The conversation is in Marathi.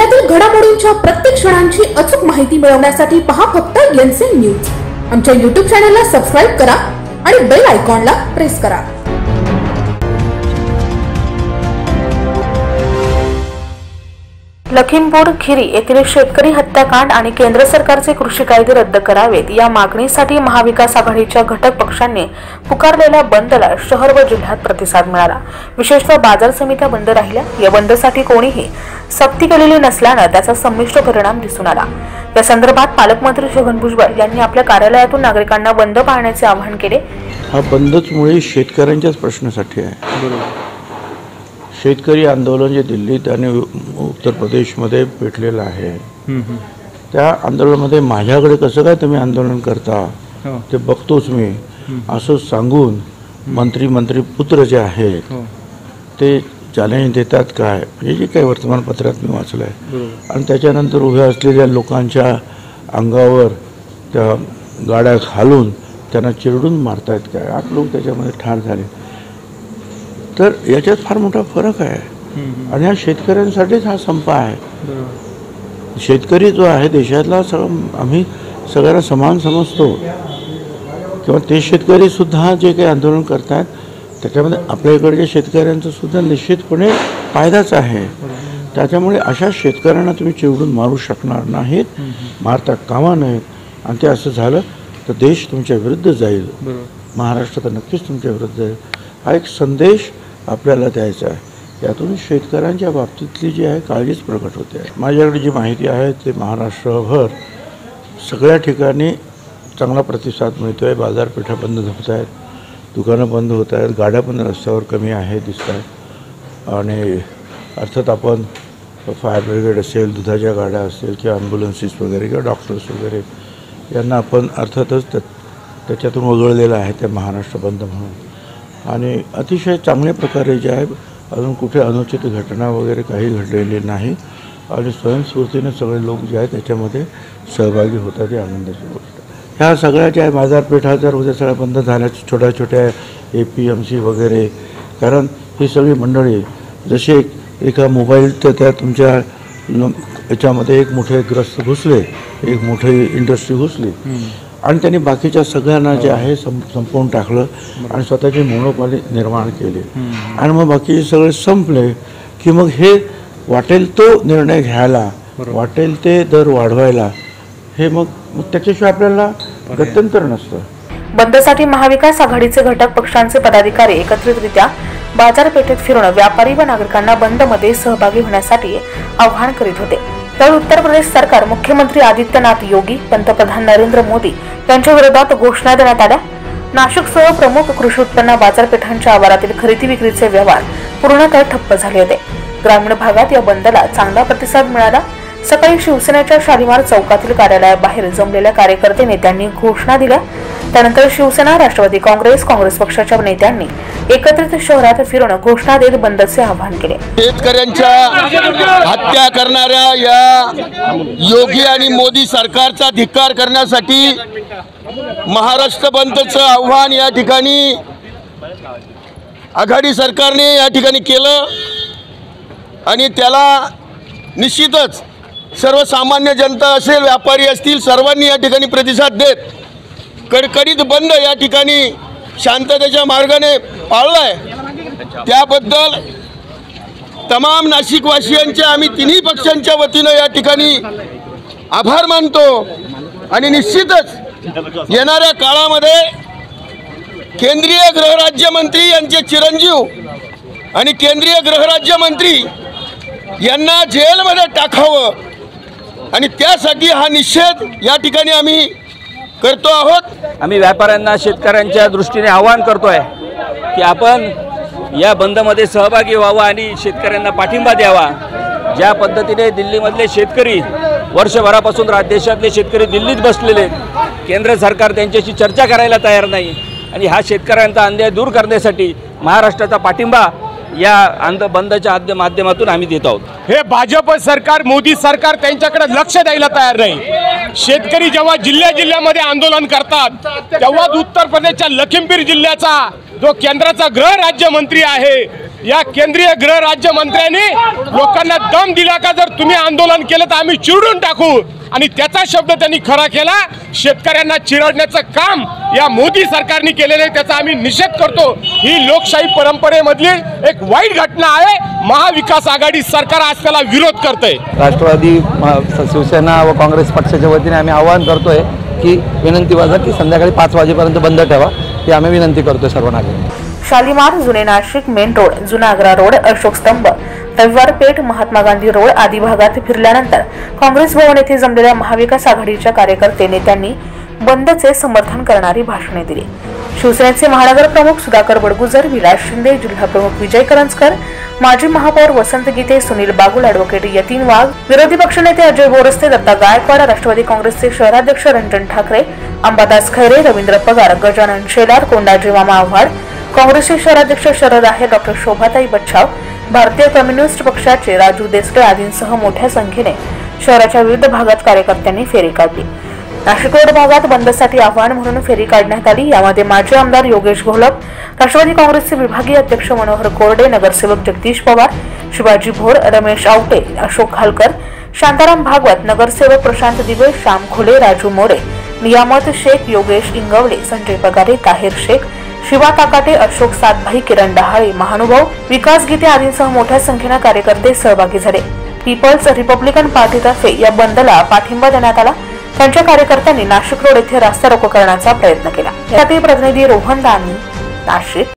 जिल्ह्यातील घडामोडींच्या प्रत्येक क्षणांची अचूक माहिती मिळवण्यासाठी पहा फक्त एनसीएन न्यूज। आमच्या YouTube चॅनलला सबस्क्राइब करा आणि बेल आयकॉनला प्रेस करा। लखीमपुर खिरी येथील शेतकरी हत्याकांड आणि केंद्र सरकारचे कृषी कायदे रद्द करावेत या मागणीसाठी महाविकास आघाडीच्या घटक पक्षांनी पुकारलेल्या बंदला शहर व जिल्ह्यात प्रतिसाद मिळाला। विशेषतः बाजार समित्या बंद राहिल्या। या बंदसाठी कोणीही सक्ती केलेली नसल्याने त्याचा संमिश्र परिणाम दिसून आला। या संदर्भात पालकमंत्री छगन भुजबळ यांनी आपल्या कार्यालयातून नागरिकांना बंद पाळण्याचे आवाहन केले। हा बंदच मुळे शेतकऱ्यांच्याच प्रश्नासाठी आहे। बरोबर। शेतकरी आंदोलन जे दिल्लीत आणि उत्तर प्रदेशमध्ये पेटलेलं आहे, त्या आंदोलनामध्ये माझ्याकडे कसं काय तुम्ही आंदोलन करता ते बघतोच मी असं सांगून मंत्री पुत्र जे आहेत ते चॅलेंज देतात काय, म्हणजे जे काही वर्तमानपत्रात मी वाचलं आहे। आणि त्याच्यानंतर उभ्या असलेल्या लोकांच्या अंगावर त्या गाड्या घालून त्यांना चिरडून मारतायत काय, 8 लोक त्याच्यामध्ये ठार झाले। तर याच्यात फार मोठा फरक आहे आणि हा शेतकऱ्यांसाठीच हा संप आहे। शेतकरी जो आहे देशातला आम्ही सगळ्यांना समान समजतो, किंवा ते शेतकरी सुद्धा जे काही आंदोलन करतात त्याच्यामध्ये आपल्या इकडच्या शेतकऱ्यांचा सुद्धा निश्चितपणे फायदाच आहे। त्याच्यामुळे अशा शेतकऱ्यांना तुम्ही चिरडून मारू शकणार नाहीत, मारता कामा नाहीत। आणि ते असं झालं तर देश तुमच्या विरुद्ध जाईल, महाराष्ट्र तर नक्कीच तुमच्या विरुद्ध जाईल। हा एक संदेश आपल्याला द्यायचा आहे। यातून शेतकऱ्यांच्या बाबतीतली जी आहे काळजीच प्रकट होते आहे। माझ्याकडे जी माहिती आहे ते महाराष्ट्रभर सगळ्या ठिकाणी चांगला प्रतिसाद मिळतो आहे। बाजारपेठा बंद होत आहेत, दुकानं बंद होत आहेत, गाड्या पण रस्त्यावर कमी आहे दिसत आहेत। आणि अर्थात आपण फायर ब्रिगेड असेल, दुधाच्या गाड्या असेल किंवा ॲम्ब्युलन्सेस वगैरे किंवा डॉक्टर्स वगैरे यांना आपण अर्थातच त्याच्यातून वगळलेलं आहे त्या महाराष्ट्र बंद म्हणून। आणि अतिशय चांगल्या प्रकारे जे आहे अजून कुठे अनुचित घटना वगैरे काही घडलेली नाही आणि स्वयंस्फूर्तीने सगळे लोक जे आहेत त्याच्यामध्ये सहभागी होतात, ही आनंदाची गोष्ट। ह्या सगळ्या ज्या बाजारपेठा जर उद्या सगळ्या बंद झाल्या, छोट्या छोट्या APMC वगैरे, कारण ही सगळी मंडळी जसे एका मोबाईल तर त्या तुमच्या याच्यामध्ये एक मोठे ग्रस्त घुसले, एक मोठी इंडस्ट्री घुसली आणि त्यांनी बाकीच्या सगळ्यांना जे आहे संपवून टाकलं आणि स्वतःची मोनोपॉली निर्माण केली। आणि मग बाकीचे सगळे संपले की मग हे वाटेल तो निर्णय घ्यायला, वाटेल ते दर वाढवायला, हे मग त्याच्याशिवाय आपल्याला गत्यंतर नसतं। बंदसाठी महाविकास आघाडीचे घटक पक्षांचे पदाधिकारी एकत्रितरित्या बाजारपेठेत फिरून व्यापारी व नागरिकांना बंदमध्ये सहभागी होण्यासाठी आवाहन करीत होते। तर उत्तर प्रदेश सरकार, मुख्यमंत्री आदित्यनाथ योगी, पंतप्रधान नरेंद्र मोदी यांच्या विरोधात घोषणा देण्यात आल्या। नाशिकसह प्रमुख कृषी उत्पन्न बाजारपेठांच्या आवारातील खरेदी विक्रीचे व्यवहार पूर्णतः ठप्प झाले होते। ग्रामीण भागात या बंदला चांगला प्रतिसाद मिळाला। सकाळी शिवसेनेच्या शालिमार चौकातील कार्यालयाबाहेर जमलेल्या कार्यकर्ते नेत्यांनी घोषणा दिल्या। त्यानंतर शिवसेना, राष्ट्रवादी काँग्रेस पक्षाच्या नेत्यांनी एकत्रित शहरात फिरून घोषणा देत बंदचे आवाहन केले। शेतकऱ्यांच्या हत्या करणाऱ्या या योगी आणि मोदी सरकारचा धिक्कार करण्यासाठी महाराष्ट्र बंदचं आव्हान या ठिकाणी आघाडी सरकारने या ठिकाणी केलं आणि त्याला निश्चितच सर्वसामान्य जनता असेल, व्यापारी असतील, सर्वांनी या ठिकाणी प्रतिसाद देत कडकडीत बंद या ठिकाणी शांततेच्या मार्गाने पाळलाय। त्याबद्दल तमाम नाशिकवासियांच्या आम्ही तिन्ही पक्षांच्या वतीनं या ठिकाणी आभार मानतो। आणि निश्चितच येणाऱ्या काळामध्ये केंद्रीय गृहराज्यमंत्री यांचे चिरंजीव आणि केंद्रीय गृहराज्यमंत्री यांना जेलमध्ये टाकावं आणि त्यासाठी हा निषेध या ठिकाणी आम्ही करतो आहोत। आम्ही व्यापाऱ्यांना, शेतकऱ्यांच्या दृष्टीने आवाहन करतोय की आपण या बंदमध्ये सहभागी व्हावं आणि शेतकऱ्यांना पाठिंबा द्यावा। ज्या पद्धतीने दिल्लीमधले शेतकरी वर्षभरापासून देशातले शेतकरी दिल्लीत बसलेले, केंद्र सरकार त्यांच्याशी चर्चा करायला तयार नाही आणि हा शेतकऱ्यांचा अन्याय दूर करण्यासाठी महाराष्ट्राचा पाठिंबा या बंदच्या माध्यमातून आम्ही देत आहोत। हे भाजप सरकार, मोदी सरकार त्यांच्याकडे लक्ष द्यायला तयार नाही। शेतकरी जेव्हा जिल्ह्यामध्ये आंदोलन करतात तेव्हा उत्तर प्रदेशच्या लखीमपुर जिल्ह्याचा जो केंद्राचा गृह राज्यमंत्री आहे या केंद्रीय गृह राज्यमंत्र्यांनी लोकांना दम दिला का जर तुम्ही आंदोलन केलं तर आम्ही चिरडून टाकू, आणि त्याचा शब्द त्यांनी खरा केला. शेतकऱ्यांना चिरडण्याचं काम या मोदी सरकारने केलेलं आहे, त्याचा आम्ही निषेध करतो. ही लोकशाही परंपरेमधली एक वाईट घटना आहे. महाविकास आघाडी सरकार आज त्याला विरोध करते. राष्ट्रवादी शिवसेना व काँग्रेस पक्षाच्या वतीने आम्ही आवाहन करतोय की विनंती वाजा की संध्याकाळी 5 वाजेपर्यंत बंद ठेवा, ही आम्ही विनंती करतोय सर्व नागरिक. शालीमार, जुने नाशिक मेन रोड, जुना आग्रा रोड, अशोक स्तंभ, रविवार पेठ, महात्मा गांधी रोड आदी भागात फिरल्यानंतर काँग्रेस भवन येथे जमलेल्या महाविकास आघाडीच्या कार्यकर्ते नेत्यांनी बंदचे समर्थन करणारी भाषणे दिली. शिवसेनेचे महानगर प्रमुख सुधाकर बडगुजर, विलास शिंदे, जिल्हा प्रमुख विजय करंजकर, माजी महापौर वसंत गीते, सुनील बागुल, ॲडव्होकेट यतीन वाघ, विरोधी पक्षनेते अजय बोरस्ते, दत्ता गायकवाड, राष्ट्रवादी काँग्रेसचे शहराध्यक्ष रंजन ठाकरे, अंबादास खैरे, रवींद्र पगार, गजानन शेलार, कोंडाजी मामा आव्हाड, काँग्रेसचे शहराध्यक्ष शरद आहेर, डॉक्टर शोभाताई बच्छाव, भारतीय कम्युनिस्ट पक्षाचे राजू देसळे आदींसह मोठ्या संख्येने शहराच्या विविध भागात कार्यकर्त्यांनी फेरी काढली. नाशिक रोड भागात बंदसाठी आवाहन म्हणून फेरी काढण्यात आली. यामध्ये माजी आमदार योगेश घोलप, राष्ट्रवादी काँग्रेसचे विभागीय अध्यक्ष मनोहर कोरडे, नगरसेवक जगदीश पवार, शिवाजी भोर, रमेश आवटे, अशोक खालकर, शांताराम भागवत, नगरसेवक प्रशांत दिवे, श्याम खोले, राजू मोरे, नियामत शेख, योगेश इंगवले, संजय पगारे, ताहिर शेख, शिवा ताकाटे, अशोक सातभाई, किरण डहाळे, महानुभाव, विकास गीते आदींसह मोठ्या संख्येने कार्यकर्ते सहभागी झाले. पीपल्स रिपब्लिकन पार्टीतर्फे या बंदला पाठिंबा देण्यात आला. त्यांच्या कार्यकर्त्यांनी नाशिक रोड येथे रास्ता रोको करण्याचा प्रयत्न केला. यातील प्रतिनिधी रोहन दानी, नाशिक.